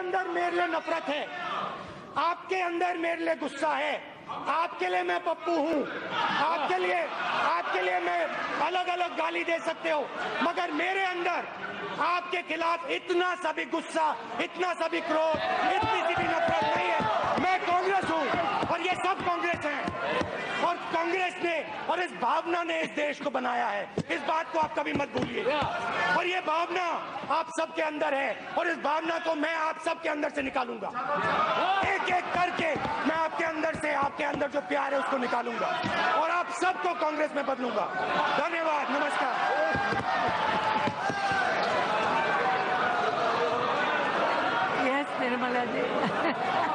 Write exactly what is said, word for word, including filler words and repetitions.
अंदर मेरे लिए नफरत है, आपके अंदर मेरे लिए गुस्सा है, आपके लिए मैं पप्पू हूँ, आपके लिए आपके लिए मैं अलग अलग गाली दे सकते हो, मगर मेरे अंदर आपके खिलाफ इतना सा भी गुस्सा, इतना सा भी क्रोध, इतनी सी भी नफरत नहीं है। मैं कांग्रेस हूँ और ये सब कांग्रेस हैं, और कांग्रेस ने और इस भावना ने इस देश को बनाया है। इस बात को आप कभी मत भूलिए। और ये भावना आप सबके अंदर है, और इस भावना को मैं आप सबके अंदर से निकालूंगा। एक एक करके मैं आपके अंदर से, आपके अंदर जो प्यार है उसको निकालूंगा, और आप सबको कांग्रेस में बदलूंगा। धन्यवाद, नमस्कार। यस निर्मला जी।